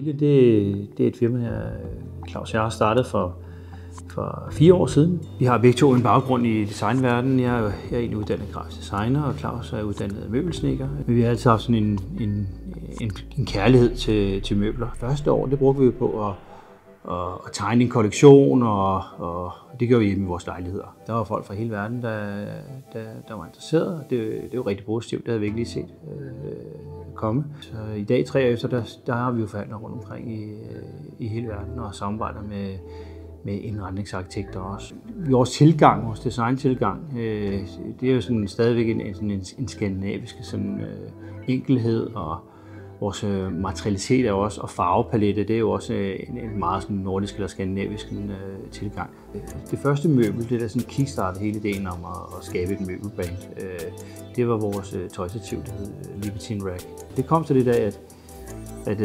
Familie, det er et firma, Claus og jeg har startet for 4 år siden. Vi har begge to en baggrund i designverdenen. Jeg er egentlig uddannet grafisk designer, og Claus er uddannet møbelsnedker. Men vi har altid haft sådan en kærlighed til møbler. Første år, det brugte vi på at tegne en kollektion, og det gjorde vi hjemme i vores lejligheder. Der var folk fra hele verden, der var interesserede. Det var rigtig positivt, det havde vi ikke lige set komme. Så i dag, 3 år efter, der har vi jo forhandlet rundt omkring i hele verden og samarbejder med indretningsarkitekter også. Vores tilgang, vores designtilgang, det er jo sådan stadigvæk en skandinavisk enkelhed, og vores materialitet er også, og farvepalette, det er jo også en meget sådan nordisk eller skandinavisk tilgang. Det første møbel, det der sådan kickstartede hele ideen om at skabe et møbelbrand, det var vores tøjstativ, der hed Libertine Rack. Det kom til det der, at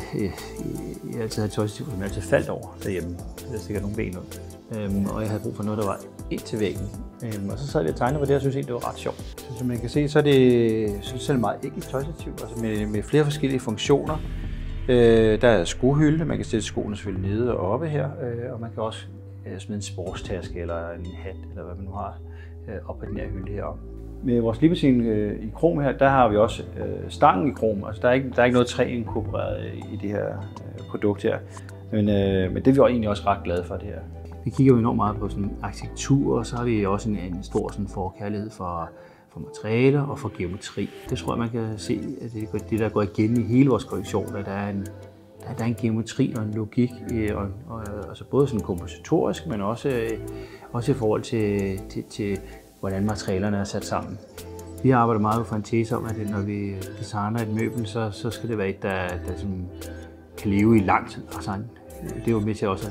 jeg altid havde et tøjstativ, som jeg altid faldt over derhjemme. Der er sikkert nogle ben ud. Og jeg havde brug for noget, der var ind til væggen. Og så sad vi og tegnede på det, og synes egentlig, det var ret sjovt. Så som man kan se, så er det selv meget enkelt tøjstativ, altså med flere forskellige funktioner. Der er skohylde, man kan sætte skoene selvfølgelig nede og oppe her, og man kan også smide en sportstaske eller en hat, eller hvad man nu har, op på den her hylde her. Med vores Libertine i krom her, der har vi også stangen i krom. Altså der er ikke noget træ inkorporeret i det her produkt her. Men det er vi egentlig også ret glade for det her. Vi kigger jo enormt meget på sådan arkitektur, og så har vi også en stor sådan forkærlighed for materialer og for geometri. Det tror jeg, man kan se, at det der går igen i hele vores kollektion, at der er en geometri og en logik, altså både sådan kompositorisk, men også i forhold til hvordan materialerne er sat sammen. Vi arbejder meget for en tese om, at når vi designer et møbel, så skal det være et, der sådan kan leve i lang tid. Altså, det er jo med til også,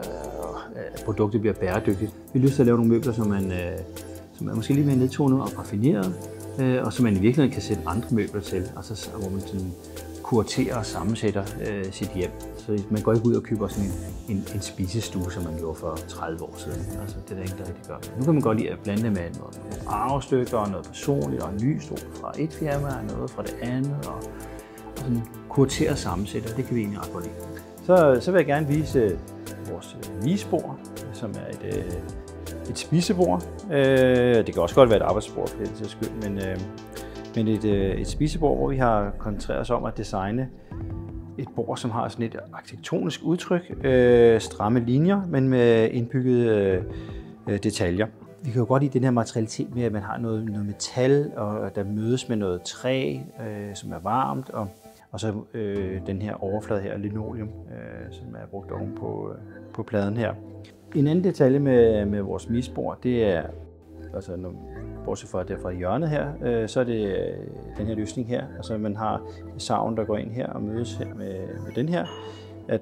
at produktet bliver bæredygtigt. Vi har lyst til at lave nogle møbler, som er måske lidt mere nedtonet og raffineret, og som man i virkeligheden kan sætte andre møbler til, altså, hvor man sådan kuraterer og sammensætter sit hjem. Så man går ikke ud og køber sådan en spisestue, som man gjorde for 30 år siden. Altså, det er der ingen, der rigtig gør. Nu kan man godt lide at blande med nogle arvestykker, noget personligt, og en ny stol fra et firma, og noget fra det andet, og sådan kuratere og sammensætte, det kan vi egentlig ret godt lide. Så vil jeg gerne vise vores visebord, som er et spisebord. Det kan også godt være et arbejdsbord for det skyld, men et spisebord, hvor vi har koncentreret os om at designe et bord, som har sådan et arkitektonisk udtryk, stramme linjer, men med indbyggede detaljer. Vi kan jo godt lide den her materialitet med, at man har noget metal, og der mødes med noget træ, som er varmt, og så den her overflade her, linoleum, som er brugt oven på pladen her. En anden detalje med vores misbord, det er, altså bortset fra det fra hjørnet her, så er det den her løsning her. Altså man har savn, der går ind her og mødes her med den her. At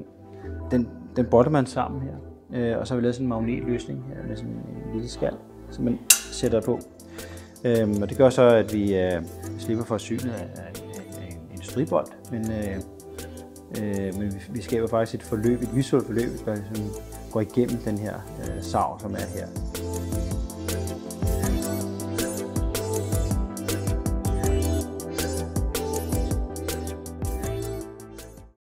den botter man sammen her. Og så har vi lavet sådan en magnetløsning her med sådan en lille skal, som man sætter på. Og det gør så, at vi slipper for synet af en industribold, men vi skaber faktisk et visuelt forløb, der går igennem den her savn, som er her.